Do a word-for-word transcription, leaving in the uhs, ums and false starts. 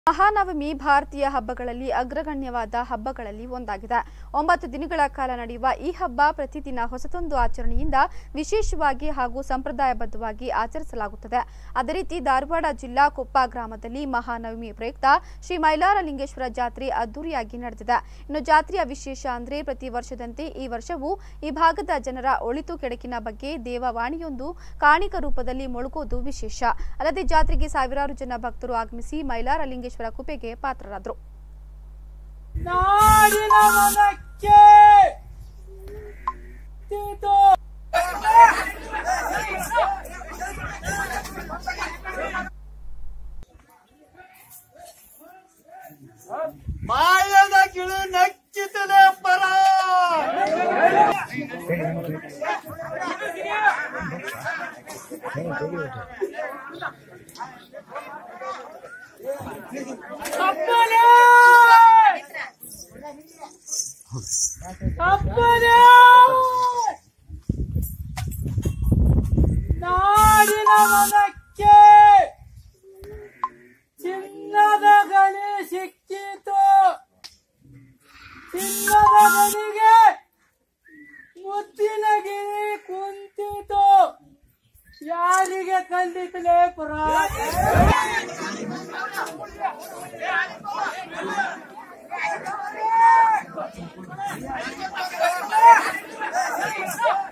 ಮಹಾನವಮಿ ಭಾರತೀಯ ಹಬ್ಬಗಳಲ್ಲಿ ಅಗ್ರಗಣ್ಯವಾದ ಹಬ್ಬಗಳಲ್ಲಿ ಒಂದಾಗಿದೆ. ಒಂಬತ್ತು ದಿನಗಳ ಕಾಲ ನಡೆಯುವ ಈ ಹಬ್ಬ ಪ್ರತಿದಿನ ಹೊಸತೊಂದು ಆಚರಣೆಯಿಂದ ವಿಶೇಷವಾಗಿ ಹಾಗೂ ಸಂಪ್ರದಾಯಬದ್ಧವಾಗಿ ಆಚರಿಸಲಾಗುತ್ತದೆ. ಅದೇ ರೀತಿ ಧಾರವಾಡ ಜಿಲ್ಲಾ ಕೊಪ್ಪ ಗ್ರಾಮದಲ್ಲಿ ಮಹಾನವಮಿ ಪ್ರಯುಕ್ತ ಶ್ರೀ ಮೈಲಾರಲಿಂಗೇಶ್ವರ ಜಾತ್ರೆ ಅದ್ದೂರಿಯಾಗಿ ನಡೆದಿದೆ. ಇನ್ನು ಜಾತ್ರೆಯ ವಿಶೇಷ ಅಂದ್ರೆ ಪ್ರತಿ ವರ್ಷದಂತೆ ಈ ವರ್ಷವೂ ಈ ಭಾಗದ ಜನರ ಒಳಿತು ಕೆಡಕಿನ ಬಗ್ಗೆ ದೇವವಾಣಿಯೊಂದು ಕಾಣಿಕ ರೂಪದಲ್ಲಿ ಮೊಳಗೋದು ವಿಶೇಷ. ಅಲ್ಲದೆ ಜಾತ್ರೆಗೆ ಸಾವಿರಾರು ಜನ ಭಕ್ತರು ಆಗಮಿಸಿ ಮೈಲಾರಲಿಂಗೇಶ್ವರ ಕೃಪೆಗೆ ಪಾತ್ರರಾದರು. ಮಾಯದ ಗಿಳಿ ನಕ್ಕಿತಲೆ ಪರ ಅಪ್ಪನೇ ಅಪ್ಪನೇ ನಾಡಿನ ಮನಕ್ಕೆ ಚಿನ್ನದ ಗಣಿ ಸಿಕ್ಕಿತು. ಚಿನ್ನದ ಗಣಿಗೆ ಮುತ್ತಿನ ಗಿರಿ ಕುಂತಿತು. ಯಾರಿಗೆ ಕಂಡಿತಲೇ ಪುರ